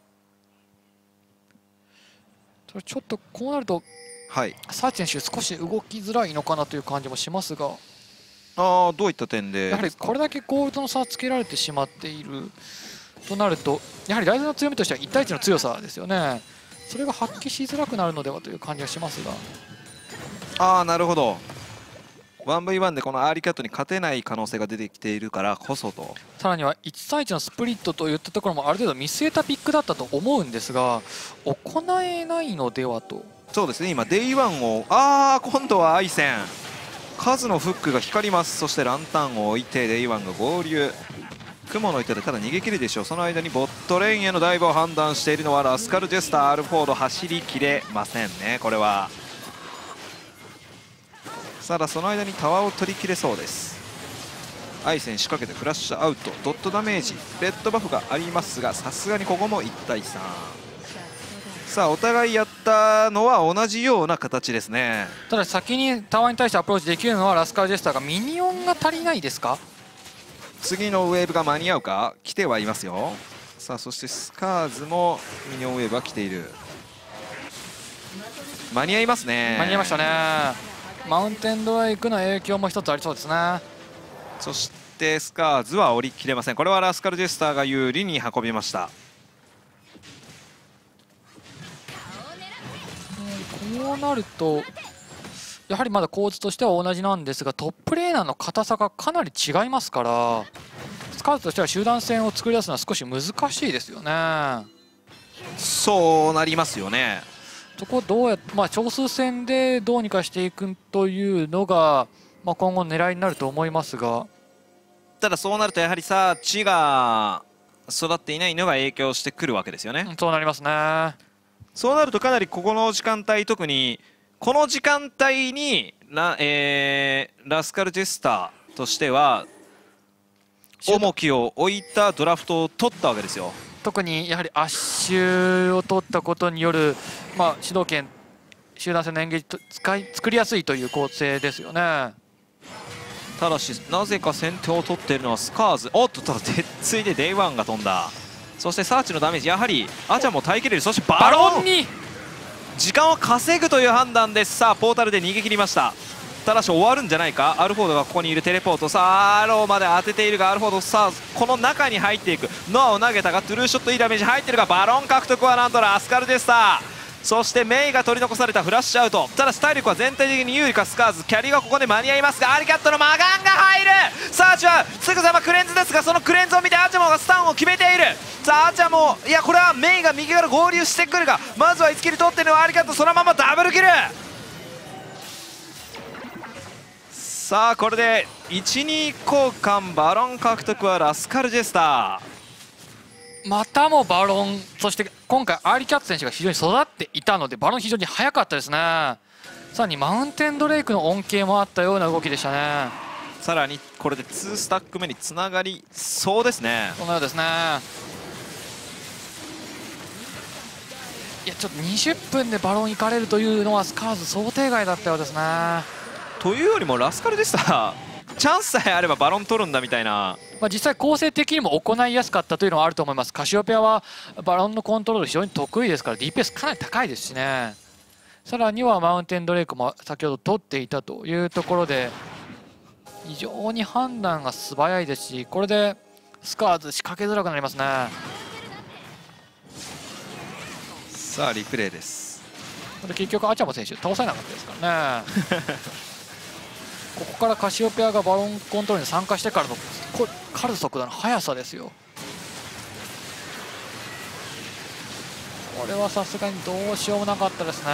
ちょっとこうなると、 はい、 サーチ選手少し動きづらいのかなという感じもしますがどういった点でやはりこれだけゴールドの差をつけられてしまっているとなるとやはりライズの強みとしては1対1の強さですよね。それが発揮しづらくなるのではという感じがしますが。 なるほど。1v1 でこのアーリーキャットに勝てない可能性が出てきているからこそと。 さらには1対1のスプリットといったところもある程度見据えたピックだったと思うんですが行えないのではと。 そうですね今デイワンを今度はアイセン数のフックが光ります。そしてランタンを置いてデイワンが合流。雲の糸でただ逃げ切るでしょう。その間にボットレーンへのダイブを判断しているのはラスカルジェスター。アルフォード走りきれませんねこれは。さあその間にタワーを取りきれそうです。アイセン仕掛けてフラッシュアウトドットダメージレッドバフがありますがさすがにここも1対3。さあお互いやったのは同じような形ですね。 ただ先にタワーに対してアプローチできるのはラスカルジェスターがミニオンが足りないですか。 次のウェーブが間に合うか。来てはいますよ。さあそしてスカーズもミニオンウェーブは来ている。間に合いますね。 間に合いましたね。マウンテンドライクの影響も一つありそうですね。 そしてスカーズは降りきれません。これはラスカルジェスターが有利に運びました。 こうなるとやはりまだ構図としては同じなんですが、トップレーナーの硬さがかなり違いますから、スカウトとしては集団戦を作り出すのは少し難しいですよね。 そうなりますよね。 そこをどうやって、少数戦でどうにかしていくというのが、今後の狙いになると思いますが、 ただそうなるとやはりさ地が育っていないのが影響してくるわけですよね。 そうなりますね。 そうなるとかなりここの時間帯、特にこの時間帯にラスカルジェスターとしては重きを置いたドラフトを取ったわけですよ。 特にやはりアッシュを取ったことによる、主導権、集団戦のエンゲージと作りやすいという構成ですよね。 ただしなぜか先手を取っているのはスカーズ。おっと、ただ鉄槌でデイワンが飛んだ。そしてサーチのダメージ、やはりアチャも耐えきれる。そしてバロンに時間を稼ぐという判断です。さあポータルで逃げ切りました。ただし終わるんじゃないか。アルフォードがここにいる。テレポート、さあアローまで当てているが、アルフォードさあこの中に入っていく。ノアを投げたがトゥルーショットいいダメージ入ってるが、バロン獲得はなんとラスカルでした。そしてメイが取り残された。フラッシュアウト。ただし体力は全体的に有利かスカーズ。キャリーがここで間に合いますが、アリカットのマガンが入る。サーチはすぐさまクレンズですが、そのクレンズを見てアチャモがスタンを決めている。さあアチャモ、いやこれはメイが右から合流してくるが、まずは1キル取っているのはアリカット。そのままダブルキル。さあこれで 1,2 交換。バロン獲得はラスカルジェスター。 またもバロン、そして今回アーリーキャッツ選手が非常に育っていたのでバロン非常に速かったですね。さらにマウンテンドレイクの恩恵もあったような動きでしたね。 さらにこれで2スタック目につながりそうですね。 そのようですね。いやちょっと20分でバロン行かれるというのはスカーズ想定外だったようですね。 というよりもラスカルでしたチャンスさえあればバロン取るんだみたいな。 実際構成的にも行いやすかったというのはあると思います。カシオペアはバロンのコントロール非常に得意ですから DPS かなり高いですしね。さらにはマウンテンドレイクも先ほど取っていたというところで非常に判断が素早いですし、これでスカーズ仕掛けづらくなりますね。 さあリプレイです。 これ結局アチャモ選手倒されなかったですからねここからカシオペアがバロンコントロールに参加してからの狩る速度の速さですよ。これはさすがにどうしようもなかったですね。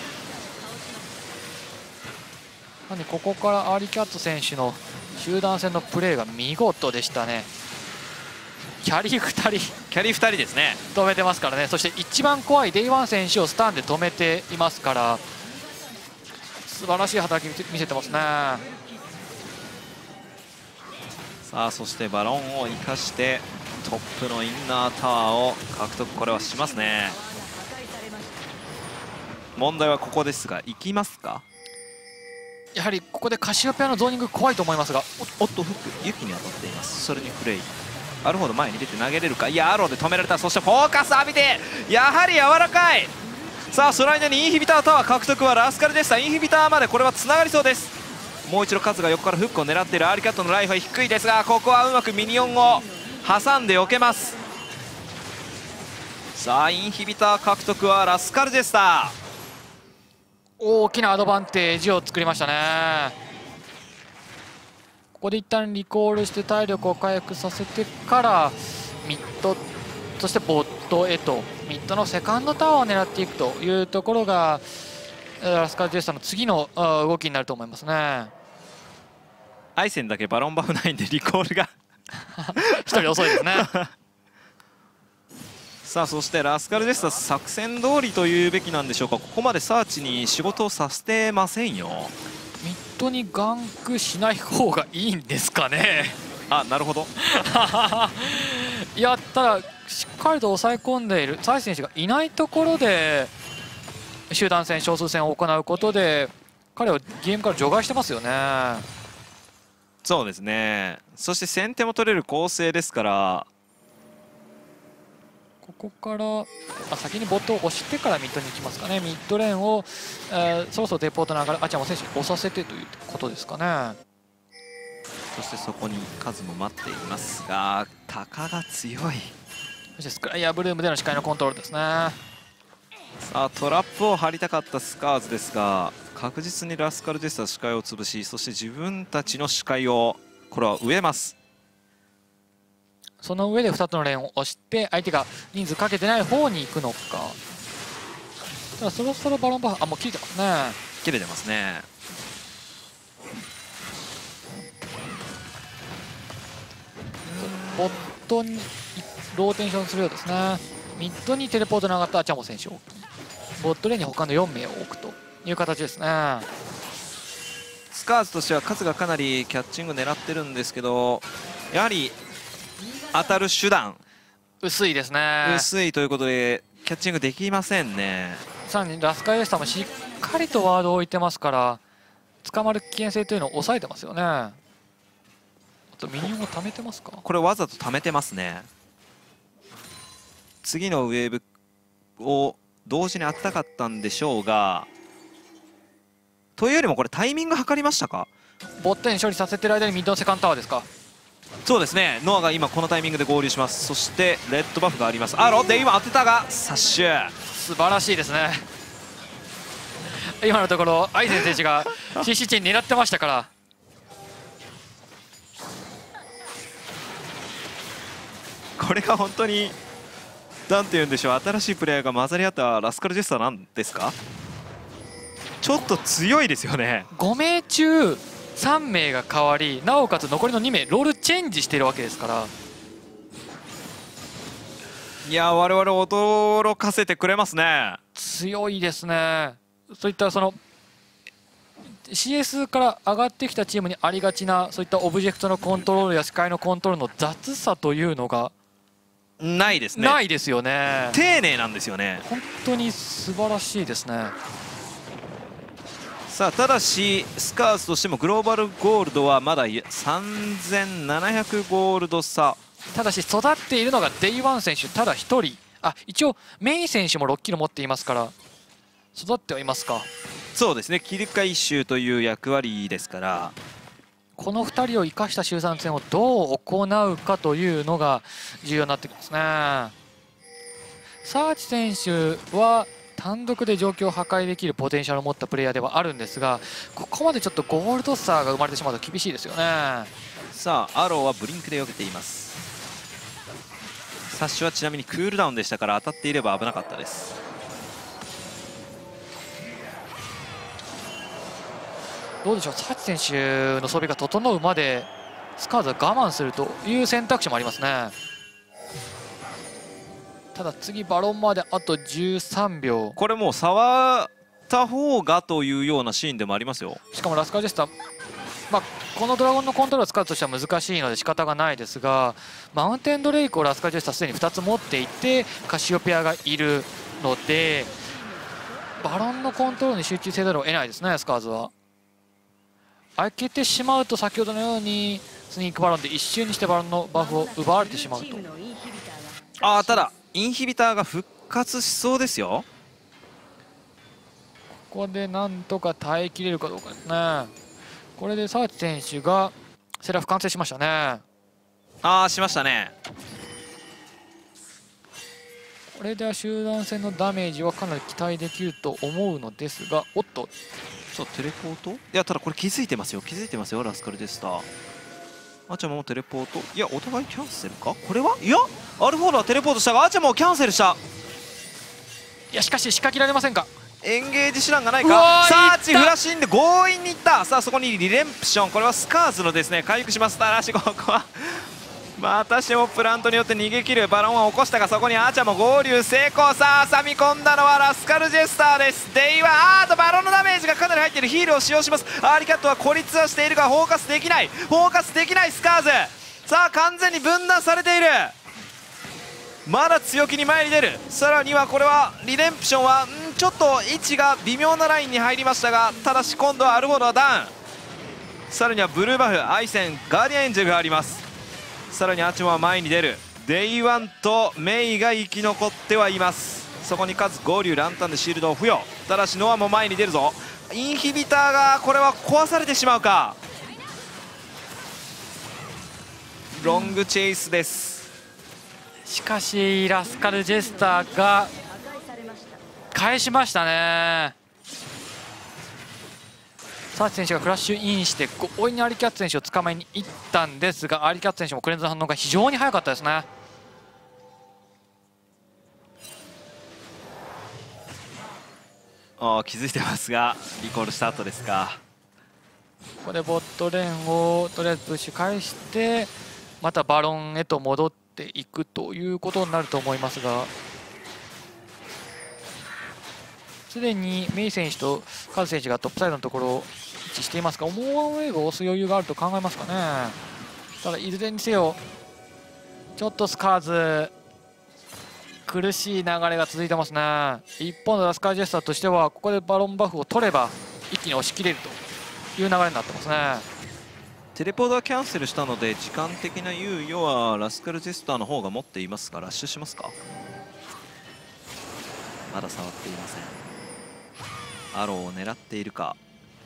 なんでここからアーリーキャット選手の集団戦のプレーが見事でしたね。キャリー2人ですね。 止めてますからね。そして一番怖いデイワン選手をスタンで止めていますから素晴らしい働き見せてますね。 さあそしてバロンを生かしてトップのインナータワーを獲得、これはしますね。問題はここですが、行きますか。 やはりここでカシオペアのゾーニング怖いと思いますが、 おっとフック雪に当たっています。それにフレイアルフォード前に出て投げれるか。いやアローで止められた。そしてフォーカス浴びてやはり柔らかい。さあその間にインヒビタータワー獲得はラスカルでした。インヒビターまでこれはつながりそうです。もう一度カズが横からフックを狙っている。アーリキャットのライフは低いですが、ここはうまくミニオンを挟んで避けます。さあインヒビター獲得はラスカルでした。 大きなアドバンテージを作りましたね。ここで一旦リコールして体力を回復させてからミッド、そしてボットへとミッドのセカンドタワーを狙っていくというところがラスカルジェスタの次の動きになると思いますね。 アイセンだけバロンバフないんでリコールが一人遅いですねさあそしてラスカルジェスタ作戦通りというべきなんでしょうか。ここまでサーチに仕事をさせてませんよ。 ミッドにガンクしない方がいいんですかねあ、なるほどいやただしっかりと抑え込んでいるサイ選手がいないところで集団戦少数戦を行うことで彼をゲームから除外してますよね。 そうですね。そして先手も取れる構成ですから、 ここから先にボットを押してからミッドに行きますかね。ミッドレーンを、そろそろデポートの上がるアチャモ選手に押させてということですかね。 そしてそこにカズも待っていますが、タカが強い。 そしてスクライヤーブルームでの視界のコントロールですね。 さあトラップを張りたかったスカーズですが、 確実にラスカルジェスター視界を潰し、そして自分たちの視界をこれは植えます。 その上で2つのレーンを押して相手が人数かけてない方に行くのか。ただそろそろバロンバフ、もう切れてますね。 切れてますね。 ボットにローテンションするようですね。ミッドにテレポートに上がったアチャモ選手を、ボットレーンに他の4名を置くという形ですね。 スカーズとしては数がかなりキャッチング狙ってるんですけど、やはり当たる手段薄いですね。 薄いということでキャッチングできませんね。 さらにラスカルジェスターもしっかりとワードを置いてますから、捕まる危険性というのを抑えてますよね。あとミニオンを貯めてますか。 これわざと貯めてますね。次のウェーブを同時に当てたかったんでしょうが、というよりもこれタイミング測りましたか。 ボットに処理させてる間にミッドのセカンドタワーですか。 そうですね。ノアが今このタイミングで合流します。そしてレッドバフがあります。アロで今当てたがサッシュ、 素晴らしいですね。今のところアイゼン選手が CC チェン狙ってましたから。 これが本当になんて言うんでしょう、新しいプレイヤーが混ざり合ったラスカルジェスターなんですか。ちょっと強いですよね。 5名中3名が変わり、なおかつ残りの2名ロールチェンジしているわけですから。 いや我々驚かせてくれますね。 強いですね。そういったその CS から上がってきたチームにありがちなそういったオブジェクトのコントロールや視界のコントロールの雑さというのがないですね。 ないですよね。 丁寧なんですよね。 本当に素晴らしいですね。 さあただしスカーズとしてもグローバルゴールドはまだ3700ゴールド差。 ただし育っているのがデイワン選手ただ1人。一応メイン選手も6キロ持っていますから育ってはいますか。 そうですね、キル回収という役割ですから、 この2人を生かした集団戦をどう行うかというのが重要になってきますね。サーチ選手は単独で状況を破壊できるポテンシャルを持ったプレイヤーではあるんですが、ここまでちょっとゴールド差が生まれてしまうと厳しいですよね。 さあアローはブリンクで避けています。サッシュはちなみにクールダウンでしたから当たっていれば危なかったです。 どうでしょう、サーチ選手の装備が整うまでスカーズは我慢するという選択肢もありますね。ただ次バロンまであと13秒。 これもう触った方がというようなシーンでもありますよ。 しかもラスカルジェスター、このドラゴンのコントロールを使うとしては難しいので仕方がないですが、マウンテンドレイクをラスカルジェスターすでに2つ持っていてカシオペアがいるので、バロンのコントロールに集中せざるを得ないですね。スカーズは開けてしまうと先ほどのようにスニークバロンで一瞬にしてバロンのバフを奪われてしまうと。 ただインヒビターが復活しそうですよ。 ここでなんとか耐えきれるかどうかですね。これでサーチ選手がセラフ完成しましたね。 しましたね。 これでは集団戦のダメージはかなり期待できると思うのですが、おっとテレポート、いやただこれ気づいてますよラスカルジェスター。アチャモもテレポート、いやお互いキャンセルか。これはいやアルフォードはテレポートしたがアチャモキャンセルした。 いやしかし仕掛けられませんか。 エンゲージ手段がないか。サーチフラッシュインで強引にいった。さあそこにリレンプション、これはスカーズのですね回復します。ただしここはまたしてもプラントによって逃げ切るバロンは起こしたが、そこにアーチャも合流成功。さあ挟み込んだのはラスカルジェスターです。デイはバロンのダメージがかなり入っている。ヒールを使用します。アーリキャットは孤立はしているがフォーカスできないスカーズ。さあ完全に分断されている。まだ強気に前に出る。さらにはこれはリデンプションはちょっと位置が微妙なラインに入りましたが、ただし今度はアルフォードはダウン。さらにはブルーバフ、アイセン、ガーディアンエンジェルがあります。さらにアチモは前に出る。デイワンとメイが生き残ってはいます。そこにカズ合流、ランタンでシールドを付与。ただしノアも前に出るぞ。インヒビターがこれは壊されてしまうか。ロングチェイスです。 しかしラスカルジェスターが返しましたね。 サーチ選手がフラッシュインして強引にアリキャッツ選手を捕まえに行ったんですが、アリキャッツ選手もクレンズの反応が非常に早かったですね。 気づいてますがリコールした後ですか。 ここでボットレーンをとりあえずプッシュ返してまたバロンへと戻っていくということになると思いますが、すでにメイ選手とカズ選手がトップサイドのところを位置していますが、思わぬウェーブを押す余裕があると考えますかね。ただいずれにせよちょっとスカーズ苦しい流れが続いてますね。一方のラスカージェスターとしてはここでバロンバフを取れば一気に押し切れるという流れになってますね。 テレポートはキャンセルしたので時間的な猶予はラスカルジェスターの方が持っていますが、ラッシュしますか。まだ触っていません。アローを狙っているか。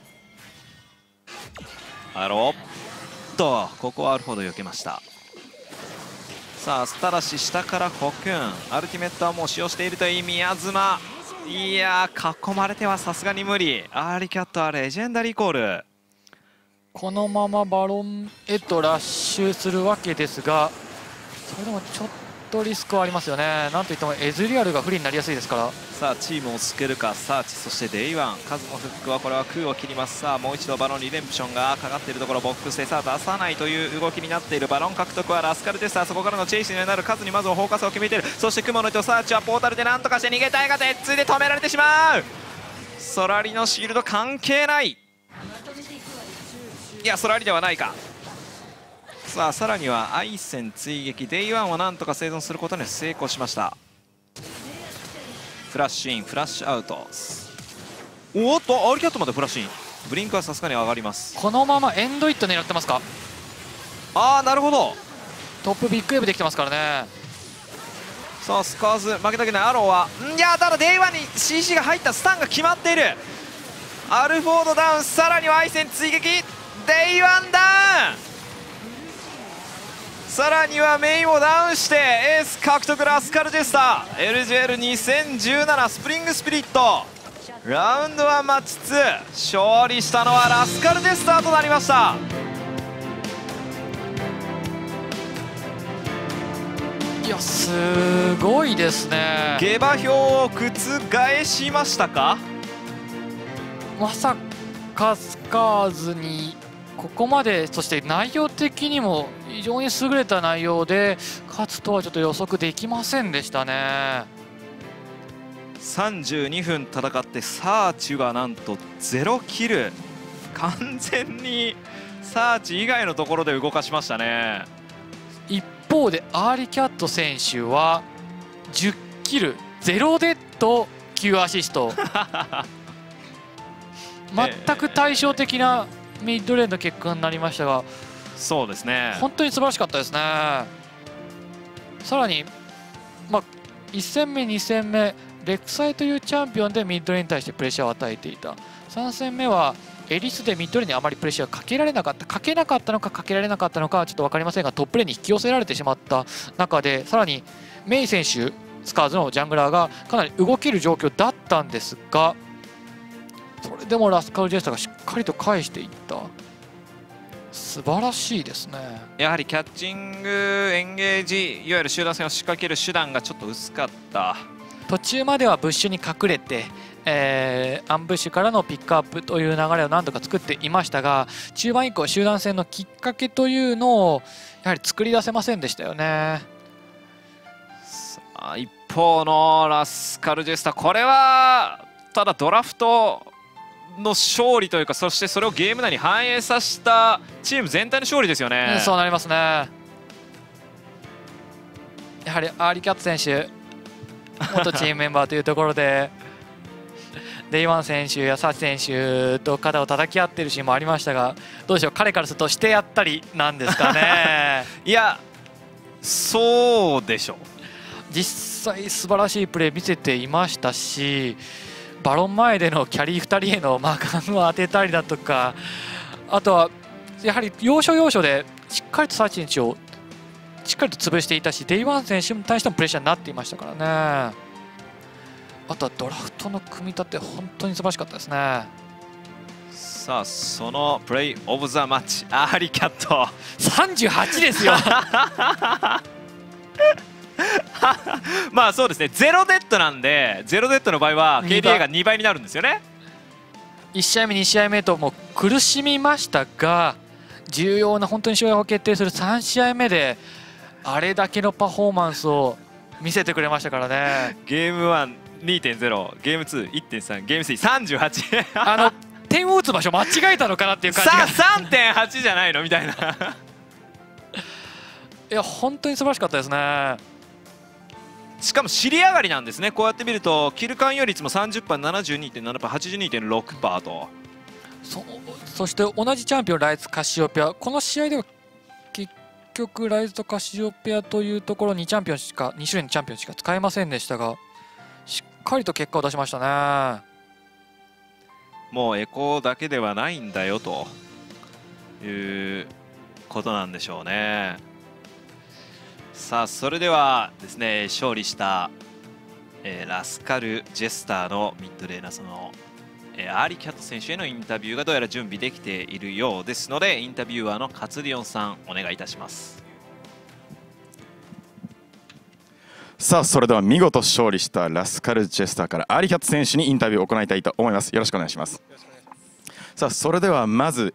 アローとここはあるほど避けました。さあただし下からコクンアルティメットはもう使用しているといい宮妻。いやー囲まれてはさすがに無理。アーリキャットはレジェンダリーコール。 このままバロンへとラッシュするわけですが、それでもちょっとリスクはありますよね。なんといってもエズリアルが不利になりやすいですから。 さあチームを救えるかサーチ、そしてデイワンカズのフックはこれは空を切ります。さあもう一度バロンリデンプションがかかっているところボックスでさあ出さないという動きになっている。バロン獲得はラスカルテスター、そこからのチェイスになる。カズにまずはフォーカスを決めている。そして雲の糸サーチはポータルでなんとかして逃げたいが鉄槌で止められてしまう。ソラリのシールド関係ない。いやソラリではないか。さあさらにはアイセン追撃デイワンはなんとか生存することに成功しました。フラッシュインフラッシュアウト。おっとアルキャットまでフラッシュイン。ブリンクはさすがに上がります。 このままエンドイット狙ってますか。 ああなるほど。 トップビッグウェーブできてますからね。 さあスカーズ負けたくない。アローはいやただデイワンに CC が入った。スタンが決まっている。アルフォードダウン、さらにはアイセン追撃デイワンダウン、さらにはメインをダウンしてエース獲得ラスカルジェスター。 LGL2017 スプリングスピリットラウンドは待ちつつ勝利したのはラスカルジェスターとなりました。 いやすごいですね。 下馬評を覆しましたか。 まさかスカーズにここまで、そして内容的にも非常に優れた内容で勝つとはちょっと予測できませんでしたね。 32分戦ってサーチはなんと0キル。完全にサーチ以外のところで動かしましたね。 一方でアーリキャット選手は10キル0デッド9アシスト全く対照的なミッドレーンの結果になりましたが、 そうですね本当に素晴らしかったですね。さらに、1戦目2戦目レクサイというチャンピオンでミッドレーンに対してプレッシャーを与えていた。3戦目はエリスでミッドレーンにあまりプレッシャーをかけられなかった、かけなかったのかかけられなかったのかはちょっと分かりませんが、トップレーンに引き寄せられてしまった中で、さらにメイ選手スカーズのジャングラーがかなり動ける状況だったんですが、それでもラスカルジェスタがしっかりと返していった。素晴らしいですね。 やはりキャッチングエンゲージいわゆる集団戦を仕掛ける手段がちょっと薄かった。 途中まではブッシュに隠れて、アンブッシュからのピックアップという流れを何度か作っていましたが、中盤以降集団戦のきっかけというのをやはり作り出せませんでしたよね。 さあ一方のラスカルジェスタ、これはただドラフトの勝利というか、そしてそれをゲーム内に反映させたチーム全体の勝利ですよね。 そうなりますね。やはりアーリキャット選手元チームメンバーというところでデイワン選手やサチ選手と肩を叩き合っているシーンもありましたが、どうでしょう、彼からするとしてやったりなんですかねいやそうでしょう。 実際素晴らしいプレー見せていましたし、バロン前でのキャリー2人へのガンを当てたりだとか、あとはやはり要所要所でしっかりとサーチ選手をしっかりと潰していたし、デイワン選手に対してもプレッシャーになっていましたからね。あとはドラフトの組み立て本当に素晴らしかったですね。 さあそのプレイオブザマッチアーリーキャット 38ですよまあそうですね、ゼロデッドなんで、ゼロデッドの場合は KDA が2倍になるんですよね。 1試合目2試合目ともう苦しみましたが、重要な本当に勝敗を決定する3試合目であれだけのパフォーマンスを見せてくれましたからね。 ゲーム1 2.0、ゲーム2 1.3、ゲーム3 38 点を打つ場所間違えたのかなっていう感じが 3.8 じゃないのみたいないや本当に素晴らしかったですね。 しかも尻上がりなんですね。こうやって見るとキル完用率も 30%、72.7%、82.6% と。 そして同じチャンピオンライズカシオペア、この試合では結局ライズとカシオペアというところに2種類のチャンピオンしか使えませんでしたが、しっかりと結果を出しましたね。 もうエコーだけではないんだよということなんでしょうね。さあそれではですね、勝利した、ラスカル・ジェスターのミッドレーナー、その、アーリーキャット選手へのインタビューがどうやら準備できているようですので、インタビュアーのカツリオンさんお願いいたします。 さあそれでは見事勝利したラスカル・ジェスターからアーリーキャット選手にインタビューを行いたいと思います。よろしくお願いします。さあそれではまず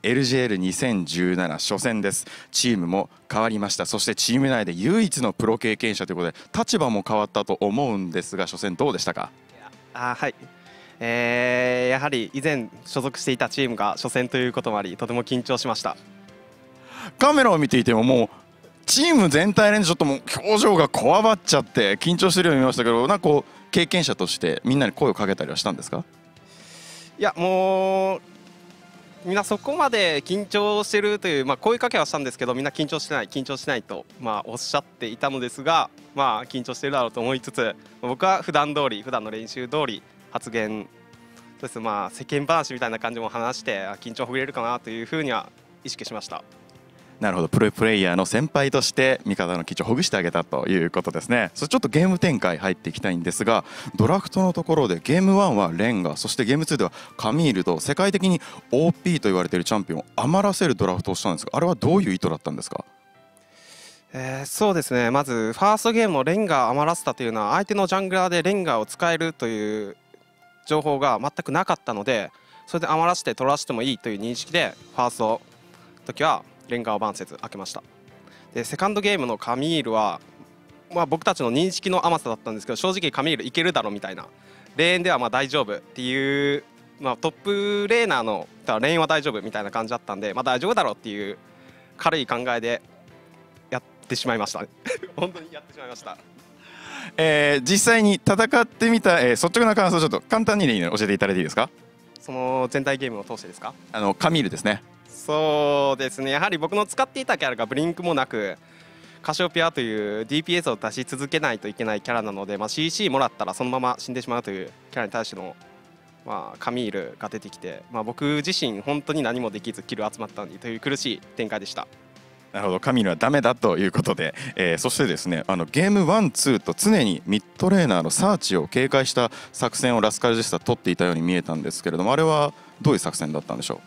LGL2017 初戦です。チームも変わりました。そしてチーム内で唯一のプロ経験者ということで立場も変わったと思うんですが、初戦どうでしたか？ はい、やはり以前所属していたチームが初戦ということもあり、とても緊張しました。 カメラを見ていてももうチーム全体でちょっともう表情がこわばっちゃって緊張してるように見ましたけど、なんかこう経験者としてみんなに声をかけたりはしたんですか？ いやもうみんなそこまで緊張してるという、声かけはしたんですけど、みんな緊張してない緊張してないと、おっしゃっていたのですが、緊張してるだろうと思いつつ、僕は普段の練習通り発言そうです、世間話みたいな感じも話して緊張ほぐれるかなというふうには意識しました。 なるほど、プレイヤーの先輩として味方の緊張をほぐしてあげたということですね。それちょっとゲーム展開入っていきたいんですが、ドラフトのところでゲーム1はレンガ、そしてゲーム2ではカミールと世界的に OP と言われているチャンピオンを余らせるドラフトをしたんですが、あれはどういう意図だったんですか？ そうですね、まずファーストゲームをレンガ余らせたというのは、相手のジャングラーでレンガを使えるという情報が全くなかったので、それで余らせて取らせてもいいという認識でファーストの時はレンガをバンせず開けました。でセカンドゲームのカミールは、僕たちの認識の甘さだったんですけど、正直カミールいけるだろうみたいな、レーンでは大丈夫っていう、トップレーナーのレーンは大丈夫みたいな感じだったんで、大丈夫だろうっていう軽い考えでやってしまいましたね本当にやってしまいました。 実際に戦ってみた、率直な感想をちょっと簡単に、教えていただいていいですか？ その全体ゲームを通してですか？ カミールですね。 そうですね、やはり僕の使っていたキャラがブリンクもなくカシオペアという DPS を出し続けないといけないキャラなので、CC もらったらそのまま死んでしまうというキャラに対しての、カミールが出てきて、僕自身本当に何もできずキル集まったのにという苦しい展開でした。 なるほど、カミールはダメだということで、そしてですね、ゲーム1、2と常にミッドレーナーのサーチを警戒した作戦をラスカル・ジェスター取っていたように見えたんですけれども、あれはどういう作戦だったんでしょう？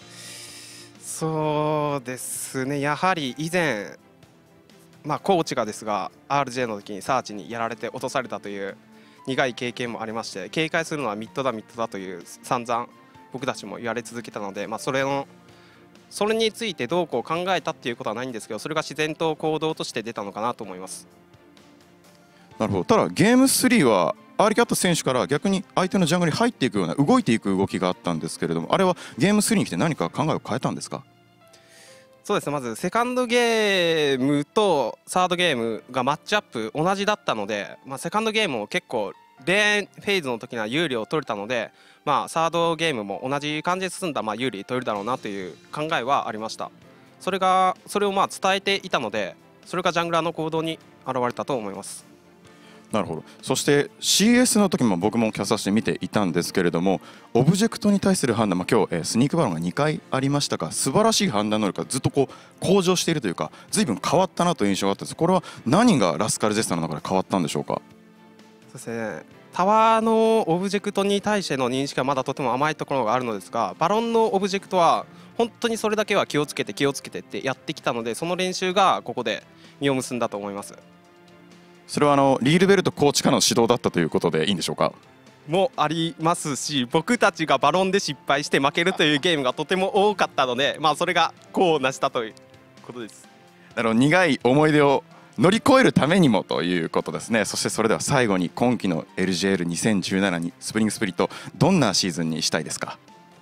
そうですね、やはり以前、コーチがですが RJ の時にサーチにやられて落とされたという苦い経験もありまして、警戒するのはミッドだという散々僕たちも言われ続けたので、それについてどうこう考えたっていうことはないんですけど、それが自然と行動として出たのかなと思います。 なるほど。ただゲーム3はアーリーキャット選手から逆に相手のジャングルに入っていくような動いていく動きがあったんですけれども、あれはゲーム3に来て何か考えを変えたんですか？ そうですね、まずセカンドゲームとサードゲームがマッチアップ同じだったので、セカンドゲームを結構レーンフェーズの時には有利を取れたので、サードゲームも同じ感じで進んだ有利取れるだろうなという考えはありました。それを伝えていたので、それがジャングラーの行動に現れたと思います。 なるほど。そして CS の時も僕もキャスターして見ていたんですけれども、オブジェクトに対する判断、今日スニークバロンが2回ありましたが、素晴らしい判断能力がずっと向上しているというか、随分変わったなという印象があったんです。これは何がラスカル・ジェスターの中で変わったんでしょうか？ そうですね、 タワーのオブジェクトに対しての認識はまだとても甘いところがあるのですが、バロンのオブジェクトは本当にそれだけは気をつけてってやってきたので、その練習がここで実を結んだと思います。 それはリールベルトコーチからの指導だったということでいいんでしょうか？ もありますし、僕たちがバロンで失敗して負けるというゲームがとても多かったので、それが功を成したということです。 苦い思い出を乗り越えるためにもということですね。そしてそれでは最後に今季の LGL2017 にスプリングスプリット、どんなシーズンにしたいですか？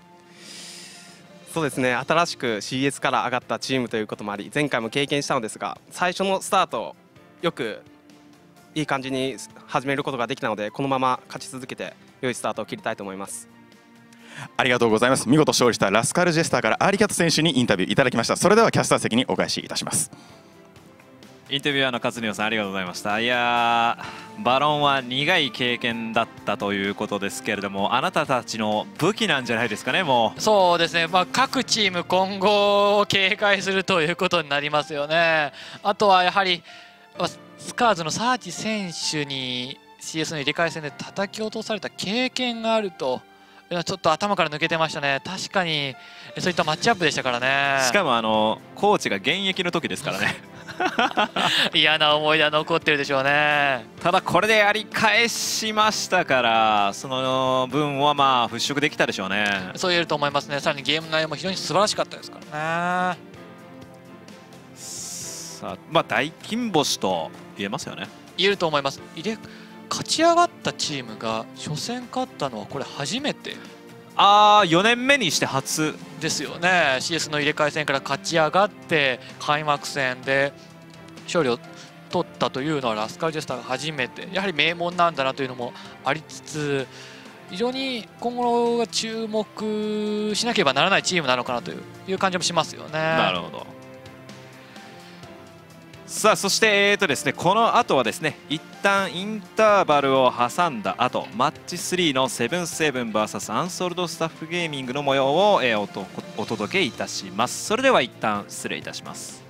そうですね、新しく CS から上がったチームということもあり、前回も経験したのですが、最初のスタートよくいい感じに始めることができたので、このまま勝ち続けて良いスタートを切りたいと思います。 ありがとうございます。見事勝利したラスカルジェスターからアーリキャット選手にインタビューいただきました。それではキャスター席にお返しいたします。 インタビュアーの勝仁さん、ありがとうございました。いやー、バロンは苦い経験だったということですけれども、あなたたちの武器なんじゃないですかね。もうそうですね、各チーム今後を警戒するということになりますよね。あとはやはりスカーズのサーチ選手に CS の入れ替え戦で叩き落とされた経験があるというのはちょっと頭から抜けてましたね。確かにそういったマッチアップでしたからね。 しかもコーチが現役の時ですからね。 嫌な思い出は残ってるでしょうね。 ただこれでやり返しましたから、その分は払拭できたでしょうね。 そう言えると思いますね。さらにゲーム内容も非常に素晴らしかったですからね。 さあ、大金星と言えますよね。 言えると思います。勝ち上がったチームが初戦勝ったのはこれ初めて。 4年目にして初ですよね。 CS の入れ替え戦から勝ち上がって開幕戦で勝利を取ったというのはラスカルジェスターが初めて、やはり名門なんだなというのもありつつ、非常に今後が注目しなければならないチームなのかなという感じもしますよね。 なるほど。さあ、そしてですね、この後はですね、一旦インターバルを挟んだ後、マッチ3の7-7vs アンソルドスタッフゲーミングの模様をお届けいたします。それでは一旦失礼いたします。